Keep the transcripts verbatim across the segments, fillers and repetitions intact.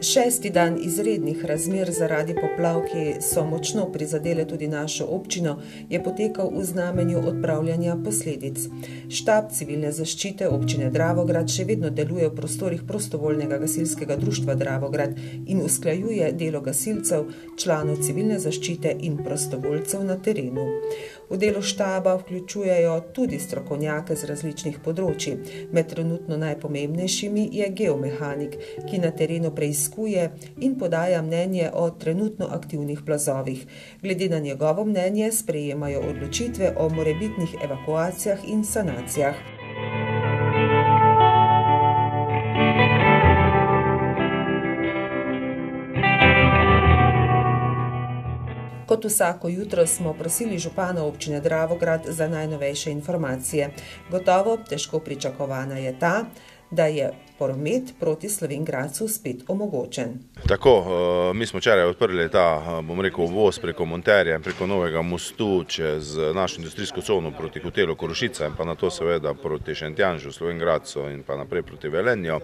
Šesti dan izrednih razmer zaradi poplav, ki so močno prizadele tudi našo občino, je potekal v znamenju odpravljanja posledic. Štab civilne zaščite občine Dravograd še vedno deluje v prostorih prostovoljnega gasilskega društva Dravograd in usklajuje delo gasilcev, članov civilne zaščite in prostovoljcev na terenu. V delo štaba vključujejo tudi strokovnjake z različnih področji. Med trenutno najpomembnejšimi je geomehanik, ki na terenu preizkuje in podaja mnenje o trenutno aktivnih plazovih. Glede na njegovo mnenje sprejemajo odločitve o morebitnih evakuacijah in sanacijah. Kot vsako jutro smo prosili župana občine Dravograd za najnovejše informacije. Gotovo težko pričakovana je ta, da je promet proti Slovenj Gradcu spet omogočen. Tako, mi smo včeraj odprli ta, bom rekel, uvoz preko Monterja in preko novega mostu čez našo industrijsko cono proti hotelu Korošica in pa na to seveda proti Šentjanžu, Slovenj Gradcu in pa naprej proti Velenju.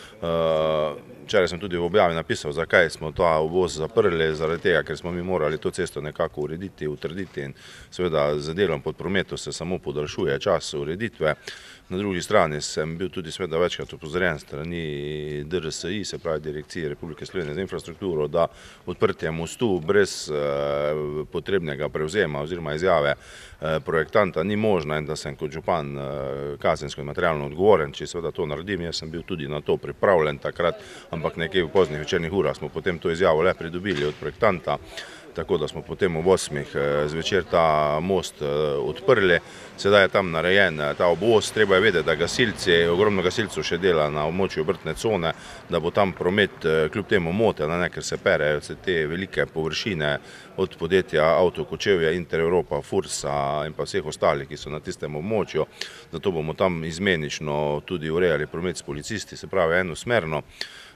Včeraj sem tudi v objavi napisal, zakaj smo ta uvoz zaprli, zaradi tega, ker smo mi morali to cesto nekako urediti, utrditi in seveda z delom pod prometu se samo podaljšuje čas ureditve. Na drugi strani sem bil tudi seveda večkrat opozorjen strani D R S I, se pravi Direkcije Republike Slovenije za infrastrukturo, da odprtje mostu brez potrebnega prevzema oziroma izjave projektanta ni možno in da sem kot župan kazensko in materialno odgovoren, če seveda to naredim. Jaz sem bil tudi na to pripravljen takrat, ampak nekje v poznih večernih urah smo potem to izjavo le pridobili od projektanta, tako da smo potem ob osmih zvečer ta most odprli. Sedaj je tam narejen ta obvoz. Treba je vedeti, da gasilci, ogromno gasilcev še dela na območju obrtne cone, da bo tam promet kljub temu moten, ker se perejo te velike površine od podjetja Avto Kočevje, Intereuropa, Fursa in pa vseh ostalih, ki so na tistem območju. Zato bomo tam izmenično tudi urejali promet s policisti, se pravi enosmerno.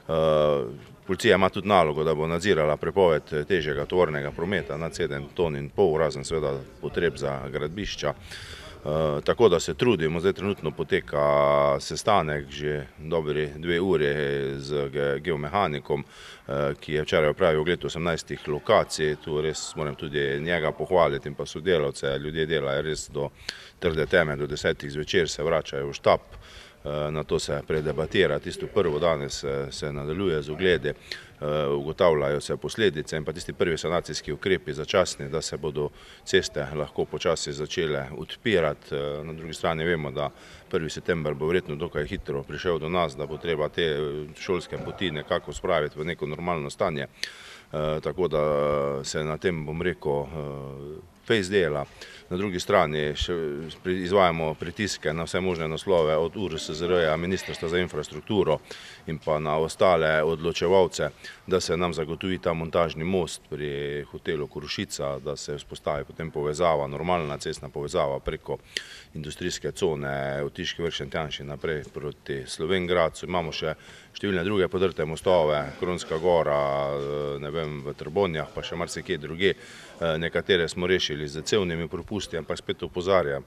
Policija ima tudi nalogo, da bo nadzirala prepoved težjega tovornega prometa nad sedem ton in pol, razen seveda potreb za gradbišča. Tako da se trudimo, zdaj trenutno poteka sestanek že dobri dve uri z geomehanikom, ki je včeraj opravil ogled osemnajstih lokacij. Tu res moram tudi njega pohvaliti in pa sodelavce. Ljudje delajo res do trde teme, do desetih zvečer se vračajo v štab. Na to se predebatira, tisto prvo danes se nadaljuje z ogledi, ugotavljajo se posledice in pa tisti prvi sanacijski ukrepi začasni, da se bodo ceste lahko počasi začele odpirati. Na drugi strani vemo, da prvi september bo verjetno dokaj hitro prišel do nas, da bo treba te šolske poti nekako spraviti v neko normalno stanje. Tako da se na tem, bom rekel, fejs dela. Na drugi strani izvajamo pritiske na vse možne naslove od U R S Z R-ja, Ministrstva za infrastrukturo in pa na ostale odločevalce, da se nam zagotovi ta montažni most pri hotelu Korošica, da se vzpostavi potem povezava, normalna cestna povezava preko industrijske cone od Tiški vrh Šentjanž in naprej proti Slovenj Gradcu. Imamo še številne druge podrte mostove, Kronska gora, ne vem, v Trbonjah, pa še marsikje druge. Nekatere smo rešili z cevnimi propusti, ampak spet opozarjam,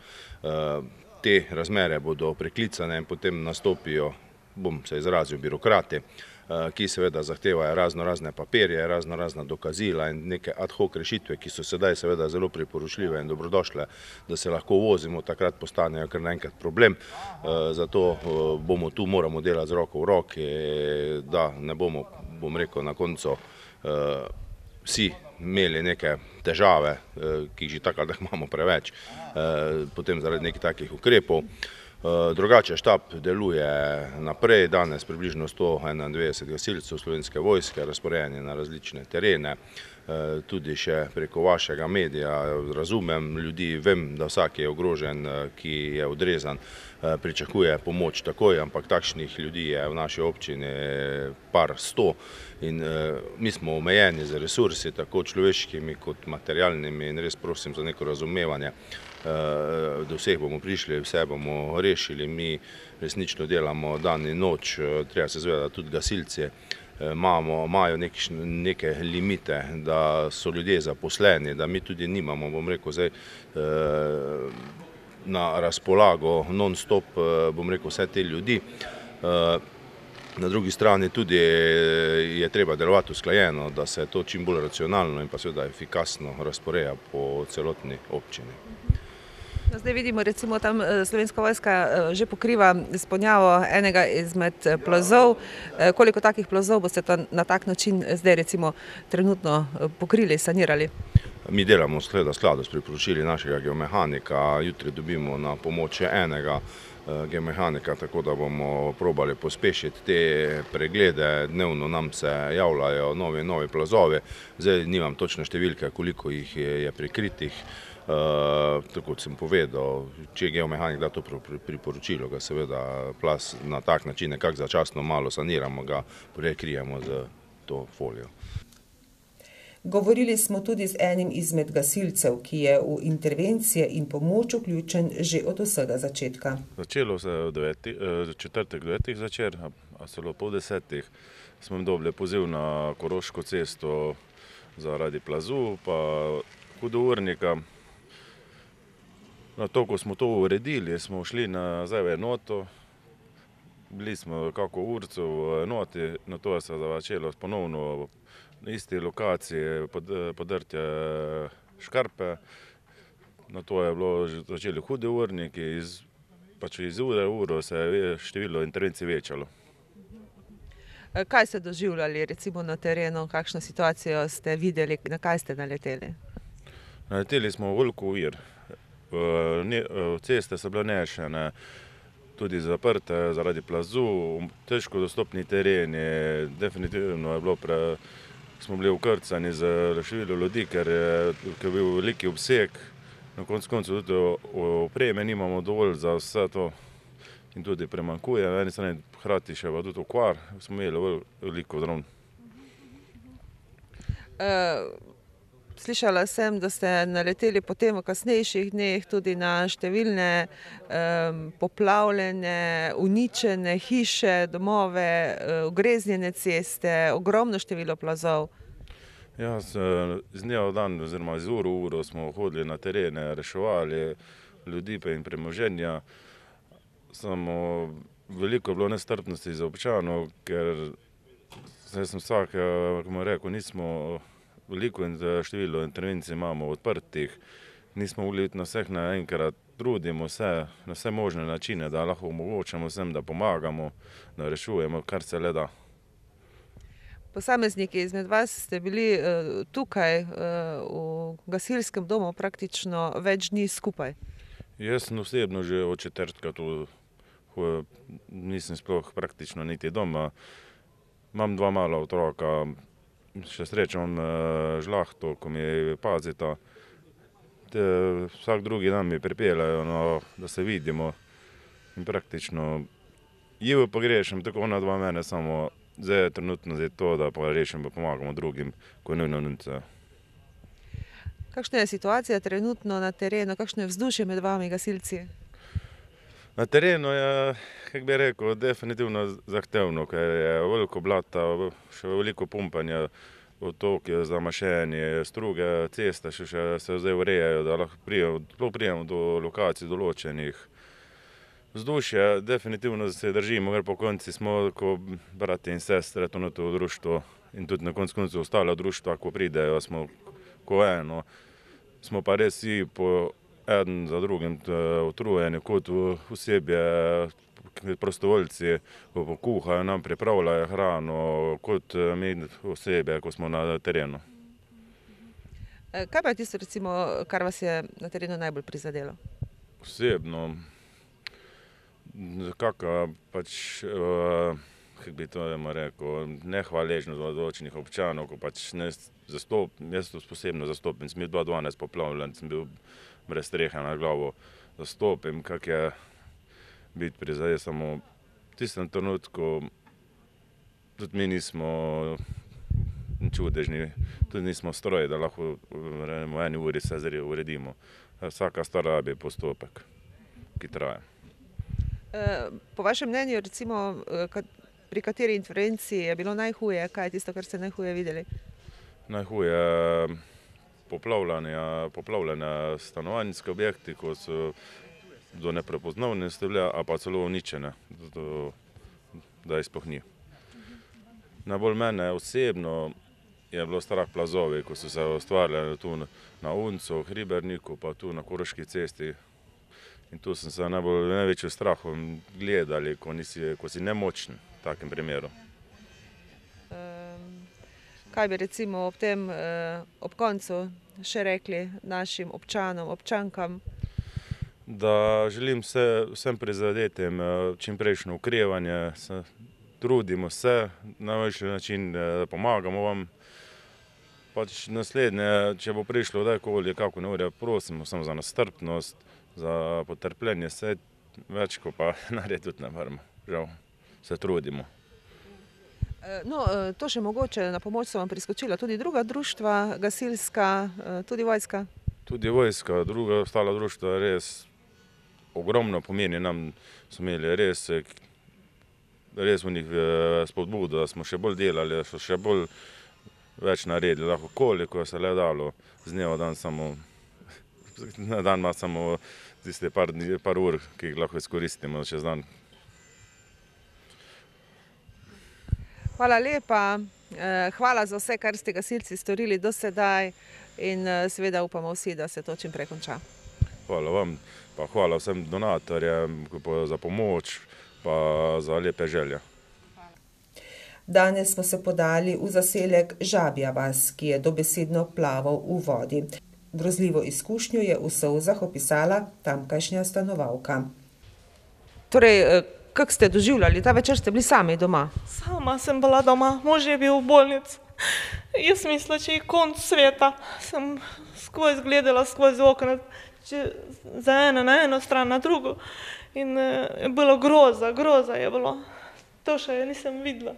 te razmere bodo preklicane in potem nastopijo, bom se izrazil, birokrati, ki seveda zahtevajo razno razne papirje, razno razna dokazila in neke ad hoc rešitve, ki so sedaj seveda zelo priporočljive in dobrodošle, da se lahko vozimo, takrat postanejo kar naenkrat problem. Zato bomo tu moramo delati z roko v roki, da ne bomo, bom rekel, na koncu vsi imeli neke težave, ki jih že tako da imamo preveč, potem zaradi nekih takih ukrepov. Drugače štab deluje naprej, danes približno sto enaindvajset gasilcev Slovenske vojske, razporejeni na različne terene, tudi še preko vašega medija. Razumem ljudi, vem, da vsak je ogrožen, ki je odrezan, pričakuje pomoč takoj, ampak takšnih ljudi je v naši občini par sto in mi smo omejeni z resursi, tako človeškimi kot materialnimi, in res prosim za neko razumevanje. Do vseh bomo prišli, vse bomo rešili, mi resnično delamo dan in noč, treba se zavedati, da tudi gasilci imajo neke limite, da so ljudje zaposleni, da mi tudi nimamo, bom rekel, zdaj na razpolago non-stop, bom rekel, vse te ljudi. Na drugi strani tudi je treba delovati usklajeno, da se to čim bolj racionalno in pa seveda efikasno razporeja po celotni občini. Zdaj vidimo, recimo tam Slovenska vojska že pokriva izpolnjavo enega izmed plazov. Koliko takih plazov boste na tak način zdaj recimo trenutno pokrili, sanirali? Mi delamo v skladu s priporočili našega geomehanika, jutri dobimo na pomoč še enega geomehanika, tako da bomo probali pospešiti te preglede. Dnevno nam se javljajo novi in novi plazovi, zdaj nimam točne številke, koliko jih je prikritih. Tako kot sem povedal, če geomehanik da to priporočilo, ga seveda plaz na tak način nekako začasno malo saniramo, ga prekrijemo z to folijo. Govorili smo tudi z enim izmed gasilcev, ki je v intervencije in pomoč vključen že od vsega začetka. Začelo se je v četrtek devetih zvečer, a celo pol desetih smo dobili poziv na Koroško cesto zaradi plazu pa hudournika. Na to, ko smo to uredili, smo šli nazaj v enoto, bili smo kako urco v enoti, na to se je začelo ponovno na isti lokaciji podrtje škarpe, na to je bilo začeli hudi urniki, pač iz ure v uro se je število intervencij večalo. Kaj ste doživljali recimo na terenu, kakšno situacijo ste videli, na kaj ste naleteli? Naleteli smo v veliko ovir. Ceste so bile nešene, tudi zaprte zaradi plazu, težko dostopni tereni, definitivno je bilo pre, smo bili ukrcani z številom ljudi, ker je bil veliki obseg, na koncu koncu tudi opreme nimamo dovolj za vse to in tudi premankuje, na eni strani hkrati še pa tudi okvar, smo imeli veliko dron. Slišala sem, da ste naleteli potem v kasnejših dneh tudi na številne poplavljene, uničene hiše, domove, ugreznjene ceste, ogromno število plazov. Ja, iz dneva v dan oziroma iz uro v uro smo hodili na terene, reševali ljudi in premoženja. Samo veliko je bilo nestrpnosti za občanov, ker zdaj sem vsak, kako mu rekel, nismo veliko število intervencij imamo odprtih, nismo mogli na vseh naenkrat, trudimo se na vse možne načine, da lahko omogočamo vsem, da pomagamo, da rešujemo, kar se le da. Posamezniki izmed vas ste bili tukaj v gasilskem domu praktično več dni skupaj. Jaz sem osebno že od četrtka tu, nisem sploh praktično niti doma. Imam dva mala otroka, še srečo imam žlahto, ko mi pazita. Vsak drugi dan mi pripeljajo, da se vidimo in praktično jivo pogrešam, tako ona dva mene, samo zdaj je trenutno to, da pa rešim, pa pomagamo drugim, ko nujno nudijo. Kakšna je situacija trenutno na terenu, kakšno je vzdušje med vami gasilci? Na terenu je, kako bi rekel, definitivno zahtevno, ker je veliko blata, še veliko pumpanja, otoki zamašeni, struge, ceste še se zdaj urejajo, da lahko prijemo do lokacij določenih. Vzdušje definitivno se držimo, ker po konci smo kot brati in sestre, to na to društvo in tudi na koncu koncu ostala društva, ko pridejo, smo ko eno. Smo pa res vsi po eden za drugim utrujeni, kot osebje, prostovoljci, ko pokuhajo, nam pripravljajo hrano, kot mi osebje, ko smo na terenu. Kaj pa je tisto, recimo, kar vas je na terenu najbolj prizadelo? Osebno, kakšna pač, kako bi to rekel, nehvaležnost od določenih občanov, ko pač ne zastopim, jaz to posebno zastopim, sem bil dva dvanajst poplavljen, sem bil brez strehe na glavo, zastopim, kak je biti prizadet, samo v tistem trenutku tudi mi nismo čudežni, tudi nismo stroji, da lahko v eni uri vse uredimo. Vsaka stvar rabi postopek, ki traja. Po vašem mnenju, recimo, pri kateri intervenciji je bilo najhuje, kaj je tisto, kar ste najhuje videli? Najhuje poplavljene stanovanjske objekti, ko so do neprepoznavnosti bile, a pa celo uničene, da jih sploh ni. najbolj mene osebno je bilo strah plazovi, ko so se ustvarjali tu na Uncu, Hriberniku, pa tu na Koroški cesti. In tu sem se najbolj največjo strahom gledali, ko, nisi, ko si nemočen v takem primeru. Um, kaj bi recimo ob tem, uh, ob koncu še rekli našim občanom, občankam? Da želim vse, vsem prizadetim čimprejšnje okrevanje, se, trudimo se na najboljši način, da pomagamo vam. Pač naslednje, če bo prišlo kdajkoli kako neurje, prosimo samo za nastrpnost, za potrpljenje, vse več, ko pa narediti tudi ne moremo, žal, se trudimo. No, to še mogoče na pomoč so vam priskočila tudi druga društva, gasilska, tudi vojska? Tudi vojska, druga ostala društva res ogromno pomeni nam, so imeli res, res v njih spodbudo, da smo še bolj delali, da so še bolj več naredili, lahko koliko se le dalo, z dneva dan samo, na dan ima samo tiste par, par ur, ki jih lahko izkoristimo čez dan. Hvala lepa, hvala za vse, kar ste gasilci storili do sedaj in seveda upamo vsi, da se to čim prej konča. Hvala vam, pa hvala vsem donatorjem za pomoč, pa za lepe želje. Danes smo se podali v zaselek Žabja vas, ki je dobesedno plaval v vodi. Grozljivo izkušnjo je v solzah opisala tamkajšnja stanovalka. Torej, kako ste doživljali? Ta večer ste bili sami doma? Sama sem bila doma, mož je bil v bolnici. Jaz mislila, če je konc sveta. Sem skozi gledala skozi okna, za eno na eno stran, na drugo. In je bilo groza, groza je bilo. To še nisem videla.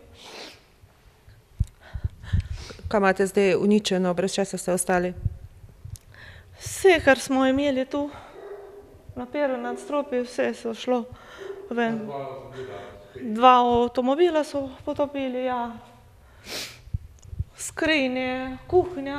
Kaj imate zdaj uničeno, brez česa ste ostali? Vse, kar smo imeli tu, na prvem nadstropju, vse so šlo ven. Dva avtomobila so potopili, ja. Skrinje, kuhinja.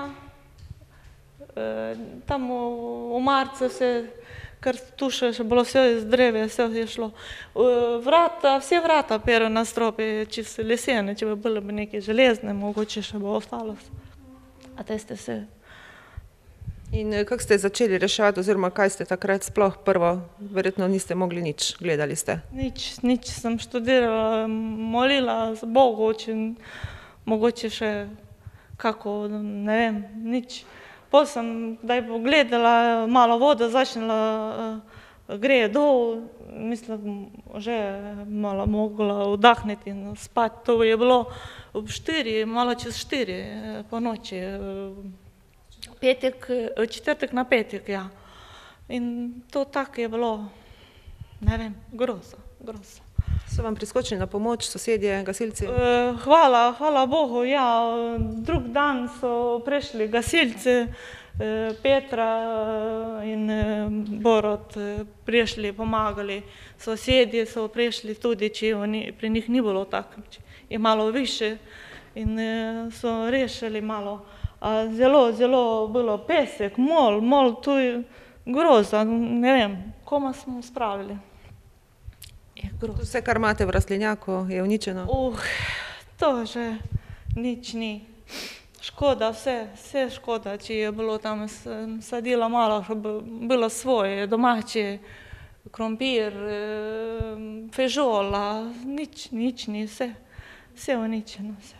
Tam v marcu se, ker tu še bilo vse iz dreve, vse je šlo. Vrata, vse vrata prve nadstropje, če so lesene, če bi bilo nekaj železne, mogoče še bo ostalo. A te ste vse. In kako ste začeli reševati, oziroma kaj ste takrat sploh prvo, verjetno niste mogli nič, gledali ste? Nič, nič sem študirala, molila z Bogu, če mogoče še kako, ne vem, nič. Potem sem, da je pogledala, malo voda začela, gre dol, mislim, že malo mogla vdahniti in spati. To je bilo ob štiri, malo čez štiri po noči. Petek, četrtek na petek, ja. In to tako je bilo, ne vem, groza, groza. So vam priskočili na pomoč sosedje, gasilci? Hvala, hvala Bogu, ja. Drug dan so prišli gasilci, Petra in Borod prišli, pomagali. Sosedje so prišli tudi, če pri njih ni bilo tako, je malo više in so rešili malo. Zelo, zelo bilo pesek, mol, mol, tu je groza, ne vem, koma smo spravili. Je groza. Vse, kar imate v rastlinjaku, je uničeno? Uh, to že nič ni. Škoda, vse, vse škoda, če je bilo tam sadila malo, bilo svoje, domače, krompir, fežola, nič, nič ni, vse, vse uničeno, vse.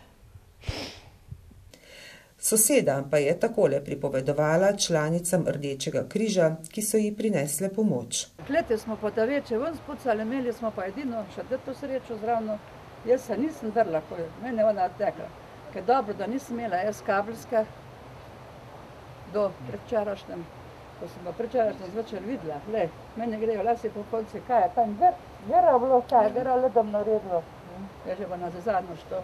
Soseda pa je takole pripovedovala članicam Rdečega križa, ki so ji prinesle pomoč. Klete smo pa da veče ven spucali, imeli smo pa edino še to srečo zravno. Jaz se nisem drla, ko je mene ona tekla. Ker dobro, da nisem imela jaz kabelska do predvčerašnjem. Ko sem pa predvčerašnjem zvečer videla, glej, mene grejo lasi po konci, kaj je tam vera bilo, kaj je vera ledom naredilo. Je že pa na zadnjo što.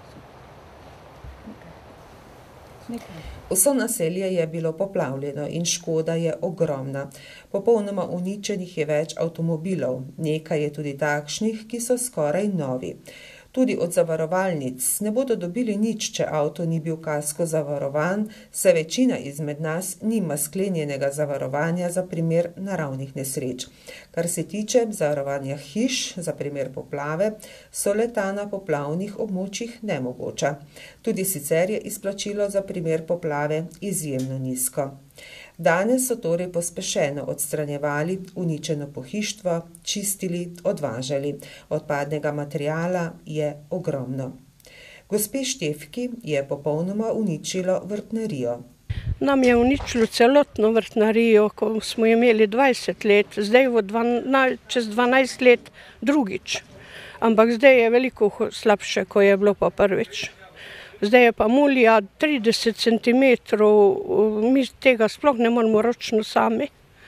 Vso naselje je bilo poplavljeno in škoda je ogromna. Popolnoma uničenih je več avtomobilov, nekaj je tudi takšnih, ki so skoraj novi. Tudi od zavarovalnic ne bodo dobili nič, če avto ni bil kasko zavarovan, saj večina izmed nas nima sklenjenega zavarovanja za primer naravnih nesreč. Kar se tiče zavarovanja hiš za primer poplave, so le-ta na poplavnih območjih nemogoča. Tudi sicer je izplačilo za primer poplave izjemno nizko. Danes so torej pospešeno odstranjevali uničeno pohištvo, čistili, odvažali. Odpadnega materiala je ogromno. Gospe Štefki je popolnoma uničilo vrtnarijo. Nam je uničilo celotno vrtnarijo, ko smo imeli dvajset let, zdaj v čez dvanajst let drugič. Ampak zdaj je veliko slabše, ko je bilo pa prvič. Zdaj je pa mulja trideset centimetrov, mi tega sploh ne moramo ročno sami.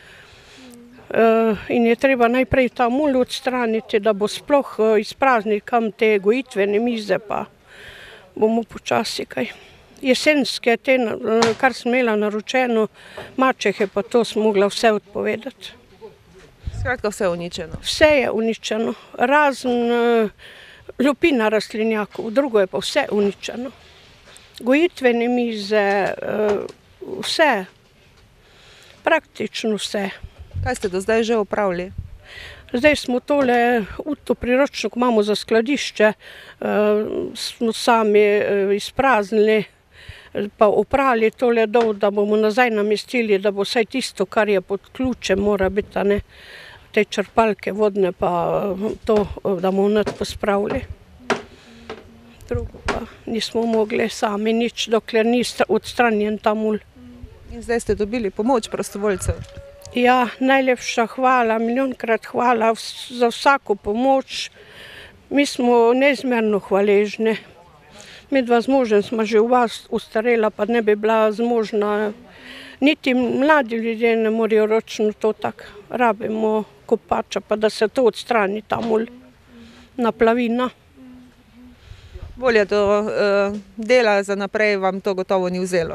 In je treba najprej ta mul odstraniti, da bo sploh izprazniti kam te gojitvene mize, pa bomo počasi kaj. Jesenske, te, kar sem imela naročeno, mačehe, pa to sem mogla vse odpovedati. Skratka, vse je uničeno. Vse je uničeno, razen lupina rastlinjakov, drugo je pa vse uničeno. Gojitvene mize, vse, praktično vse. Kaj ste do zdaj že opravili? Zdaj smo tole uto priročno, ko imamo za skladišče, smo sami izpraznili, pa oprali tole dol, da bomo nazaj namestili, da bo vsaj tisto, kar je pod ključem, mora biti, a ne, te črpalke vodne, pa to, da bomo nad pospravili. Drugo pa nismo mogli sami nič, dokler ni odstranjen ta mul. In zdaj ste dobili pomoč prostovoljcev? Ja, najlepša hvala, milijonkrat hvala za vsako pomoč. Mi smo neizmerno hvaležni. Midva z možem smo že v vas ustarela, pa ne bi bila zmožna. Niti mladi ljudje ne morajo ročno to tako. Rabimo kopača, pa da se to odstrani, ta mul, naplavina. Volja do uh, dela za naprej vam to gotovo ni vzelo?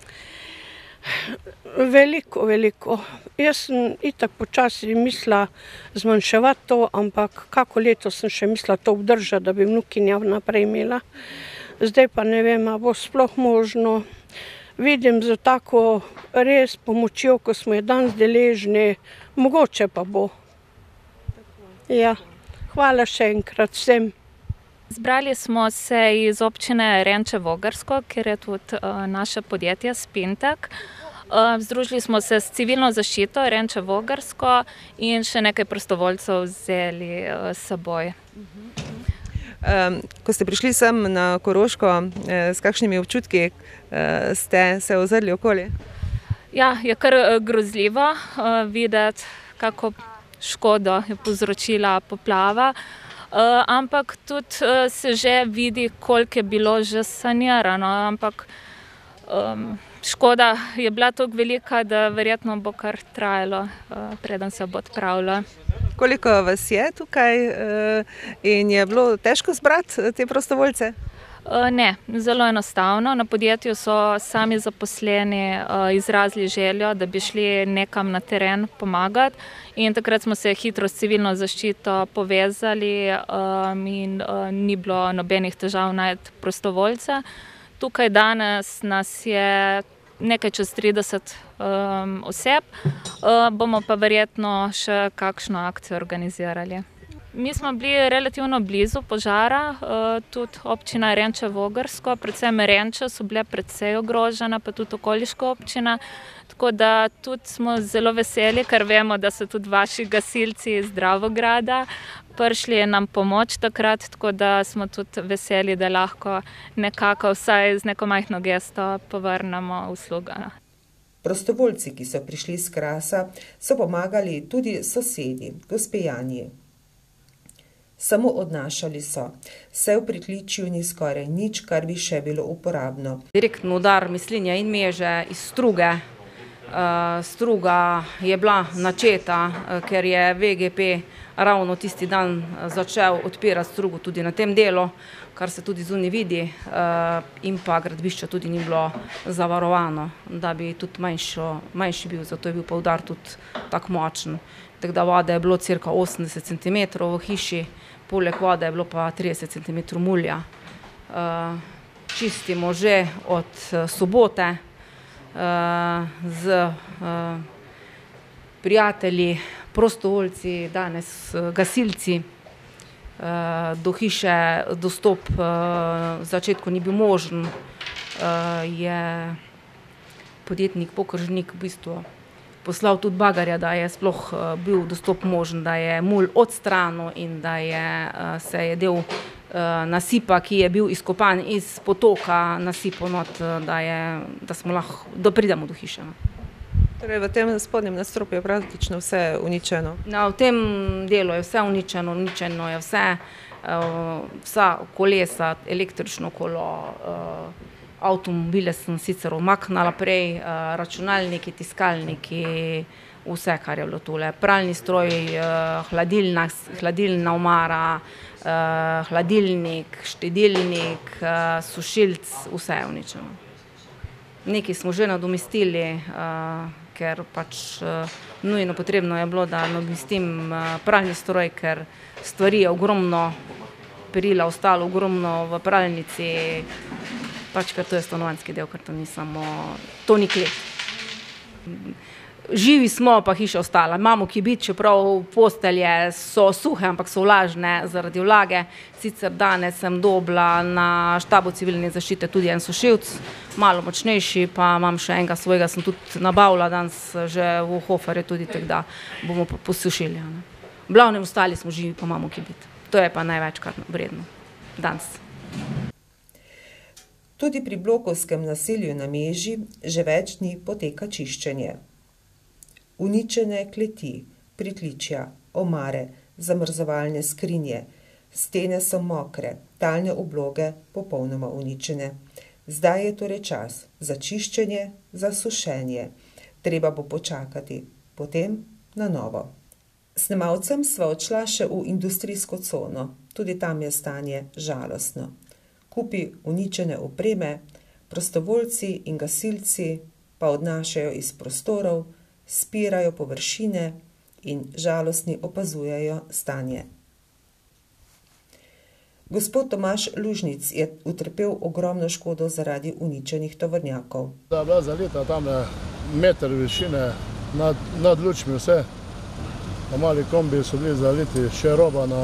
Veliko, veliko. Jaz sem itak počasi mislila zmanjševati to, ampak kako leto sem še mislila to obdržati, da bi vnukinja naprej imela. Zdaj pa ne vem, a bo sploh možno. Vidim za tako res pomočjo, ko smo je danes deležni, mogoče pa bo. Ja, hvala še enkrat vsem. Zbrali smo se iz občine Renče Vogrsko, kjer je tudi uh, naše podjetje Spintek. Uh, združili smo se s civilno zaščito Renče Vogrsko in še nekaj prostovoljcev vzeli uh, s seboj. Um, ko ste prišli sem na Koroško, eh, s kakšnimi občutki eh, ste se ozrli okoli? Ja, je kar grozljivo uh, videti, kako škodo je povzročila poplava. Uh, ampak tudi uh, se že vidi, koliko je bilo že sanirano, ampak um, škoda je bila toliko velika, da verjetno bo kar trajalo, uh, preden se bo odpravilo. Koliko vas je tukaj uh, in je bilo težko zbrati te prostovoljce? Uh, ne, zelo enostavno. Na podjetju so sami zaposleni uh, izrazili željo, da bi šli nekam na teren pomagati. In takrat smo se hitro s civilno zaščito povezali um, in uh, ni bilo nobenih težav najti prostovoljce. Tukaj danes nas je nekaj čez trideset um, oseb, uh, bomo pa verjetno še kakšno akcijo organizirali. Mi smo bili relativno blizu požara, uh, tudi občina Renče Vogrsko, predvsem Renče so bile precej ogrožene, pa tudi okoliška občina. Tako da tudi smo zelo veseli, ker vemo, da so tudi vaši gasilci iz Dravograda prišli nam pomoč takrat, tako da smo tudi veseli, da lahko nekako vsaj z neko majhno gesto povrnemo uslugo. Prostovoljci, ki so prišli s Krasa, so pomagali tudi sosedi, gospe Janji. Samo odnašali so. Vse v pritličju ni skoraj nič, kar bi še bilo uporabno. Direktno udar mislinja in meže iz struge. Uh, struga je bila načeta, uh, ker je V G P ravno tisti dan začel odpirati strugo tudi na tem delu, kar se tudi zunaj vidi, uh, in pa gradbišče tudi ni bilo zavarovano, da bi tudi manjšo, manjši bil, zato je bil pa udar tudi tako močen. Tako da vode je bilo cirka osemdeset centimetrov v hiši, poleg vode je bilo pa trideset centimetrov mulja. Čistimo že od sobote z prijatelji, prostovoljci, danes gasilci. Do hiše dostop v začetku ni bil možen. Je podjetnik Pokržnik v bistvu poslal tudi bagarja, da je sploh bil dostop možen, da je mulj odstranil in da je, se je del nasipa, ki je bil izkopan iz potoka, nasipal not, da, je, da smo lahko, da pridemo do hiše. Torej v tem spodnjem nadstropju je praktično vse uničeno? Na, v tem delu je vse uničeno, uničeno je vse, vsa kolesa, električno kolo, avtomobile sem sicer umaknila prej, računalniki, tiskalniki, vse, kar je bilo tule. Pralni stroj, hladilna, hladilna omara, hladilnik, štedilnik, sušilc, vse je uničeno. Nekaj smo že nadomestili, ker pač nujno potrebno je bilo, da nadomestim pralni stroj, ker stvari je ogromno, perila ostalo ogromno v pralnici, pač ker to je stanovanjski del, ker to ni samo, to ni klet. Živi smo, pa hiša ostala. Imamo kibit, čeprav postelje so suhe, ampak so vlažne zaradi vlage. Sicer danes sem dobila na štabu civilne zaščite tudi en sušilc, malo močnejši, pa imam še enega svojega, sem tudi nabavila danes že v Hoferju tudi, tako da bomo posušili. V glavnem ostali smo živi, pa imamo kibit. To je pa največkrat vredno danes. Tudi pri blokovskem naselju na Meži že več dni poteka čiščenje. Uničene kleti, pritličja, omare, zamrzovalne skrinje, stene so mokre, talne obloge popolnoma uničene. Zdaj je torej čas za čiščenje, za sušenje. Treba bo počakati, potem na novo. Snemalcem sva odšla še v industrijsko cono, tudi tam je stanje žalostno. Kupi uničene opreme, prostovoljci in gasilci pa odnašajo iz prostorov, spirajo površine in žalostni opazujejo stanje. Gospod Tomaž Lužnic je utrpel ogromno škodo zaradi uničenih tovornjakov. Da je bila zalita tam meter višine, nad, nad lučmi vse. Na mali kombi so bili zaliti še roba na,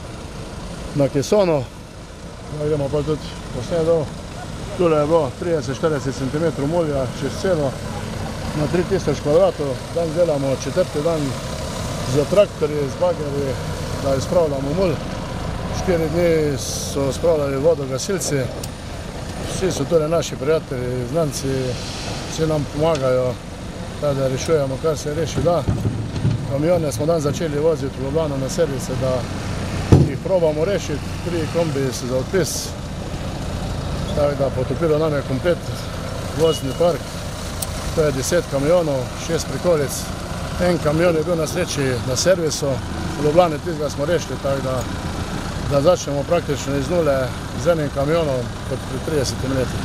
na kesono. Da gremo pa tudi posne dol. Tule je bilo trideset do štirideset centimetrov mulja čez celo na tri tisoč kvadratov. Dan delamo četrti dan z traktorji, z bagerji, da izpravljamo mulj. Štiri dni so spravljali vodo gasilci. Vsi so torej naši prijatelji, znanci, vsi nam pomagajo, da rešujemo, kar se reši da. Kamione smo dan začeli voziti v Ljubljano na servise, da jih probamo rešiti. Tri kombi so za odpis. Tako da potopilo nam je komplet vozni park. To je deset kamionov, šest prikolic. En kamion je bil na sreči na servisu. V Ljubljani tistega smo rešili, tako da, da začnemo praktično iz nule z enim kamionom kot pri tridesetih letih.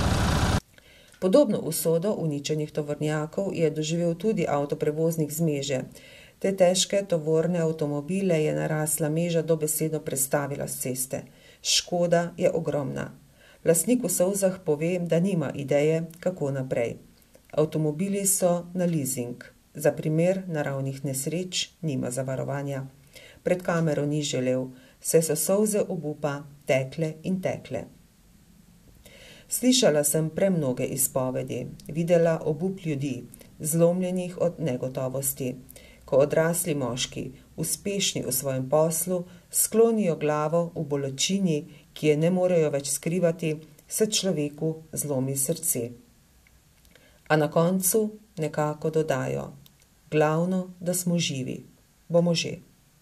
Podobno usodo uničenih tovornjakov je doživel tudi avtoprevoznik z Meže. Te težke tovorne avtomobile je narasla Meža dobesedno prestavila s ceste. Škoda je ogromna. Lastnik v solzah pove, da nima ideje, kako naprej. Avtomobili so na lizing. Za primer naravnih nesreč nima zavarovanja. Pred kamero ni želel, saj so solze obupa tekle in tekle. Slišala sem premnoge izpovedi, videla obup ljudi, zlomljenih od negotovosti. Ko odrasli moški, uspešni v svojem poslu, sklonijo glavo v bolečini, ki je ne morejo več skrivati, se človeku zlomi srce. A na koncu nekako dodajo, glavno, da smo živi, bomo že.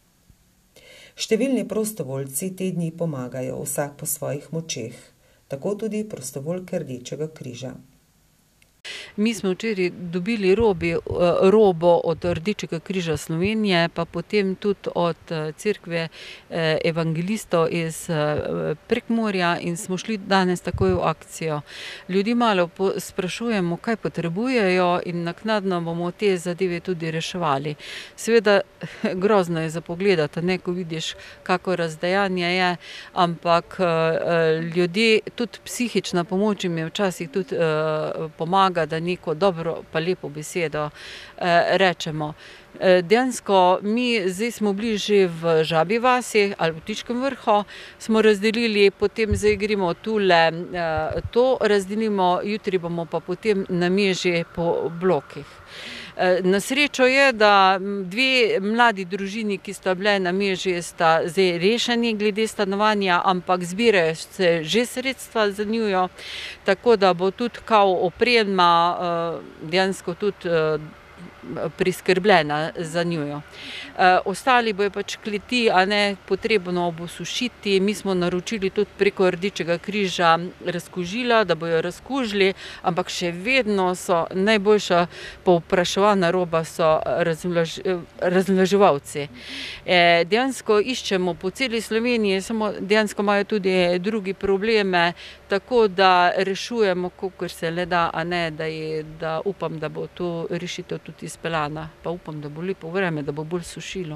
Številni prostovoljci te dni pomagajo, vsak po svojih močeh, tako tudi prostovoljke Rdečega križa. Mi smo včeraj dobili robi, robo od Rdečega križa Slovenije, pa potem tudi od cerkve evangelistov iz Prekmurja in smo šli danes takoj v akcijo. Ljudi malo sprašujemo, kaj potrebujejo in naknadno bomo te zadeve tudi reševali. Seveda grozno je za pogledati, ne, ko vidiš, kako razdejanje je, ampak ljudje, tudi psihična pomoč jim je včasih tudi pomaga, da neko dobro pa lepo besedo rečemo. Dejansko mi zdaj smo bili že v Žabji vasi ali v Ptičjem vrhu, smo razdelili, potem zdaj gremo tule, to razdelimo, jutri bomo pa potem na Meži po blokih. Na srečo je, da dve mladi družini, ki sta bile na Meži, sta zdaj rešeni glede stanovanja, ampak zbirajo se že sredstva za njujo, tako da bo tudi kao oprema dejansko tudi priskrbljena za njujo. Ostali bojo pač kleti, a ne, potrebno bo sušiti. Mi smo naročili tudi preko Rdečega križa razkužila, da bojo razkužili, ampak še vedno so najboljša povpraševana roba so razmnoževalci. Dejansko iščemo po celi Sloveniji, samo dejansko imajo tudi drugi probleme, tako da rešujemo, kolikor se le da, a ne, da, je, da upam, da bo to rešitev tudi izpeljana, pa upam, da bo lepo vreme, da bo bolj sušilo.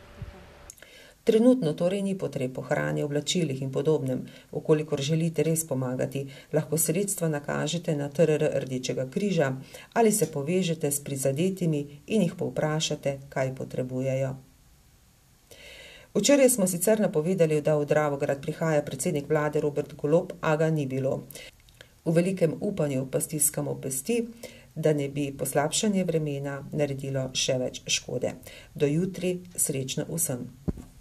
Trenutno torej ni potreb po hrani, oblačilih in podobnem. Ukolikor želite res pomagati, lahko sredstva nakažete na T R R Rdečega križa ali se povežete s prizadetimi in jih povprašate, kaj potrebujejo. Včeraj smo sicer napovedali, da v Dravograd prihaja predsednik vlade Robert Golob, a ga ni bilo. V velikem upanju pa stiskamo pesti, da ne bi poslabšanje vremena naredilo še več škode. Do jutri, srečno vsem!